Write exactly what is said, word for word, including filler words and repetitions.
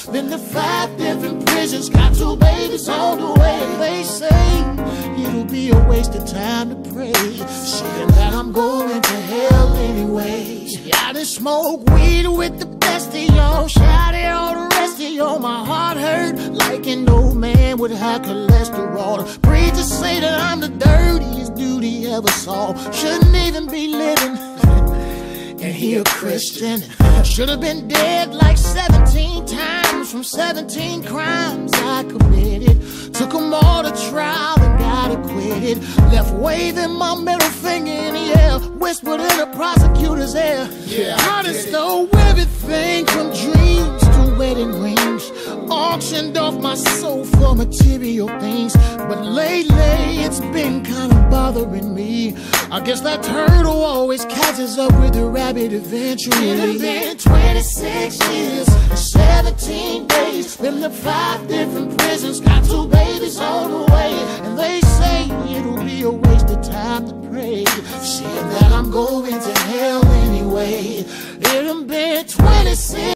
been to five different prisons, got two babies on the way. They say it'll be a waste of time to pray, saying that I'm going to hell anyway. I done smoke weed with the best of y'all, shout it all the rest of y'all. My heart hurt like an old man with high cholesterol. The preachers say that I'm the dirtiest dude he ever saw. Shouldn't even be living, and he a Christian. Should've been dead like seventeen times from seventeen crimes I committed. Took them all to trial and got acquitted. Left waving my middle finger in the air, whispered in the prosecutor's ear. Yeah, I done stole everything from dreams to wedding rings, auctioned off my soul for material things. But lately it's been kind of bothering me. I guess that turtle always catches up with the rabbit eventually. It's been twenty-six years and seventeen days, been to five different prisons, got two babies on the way. And they say it'll be a waste of time to pray, saying that I'm going to hell anyway. It done been twenty-six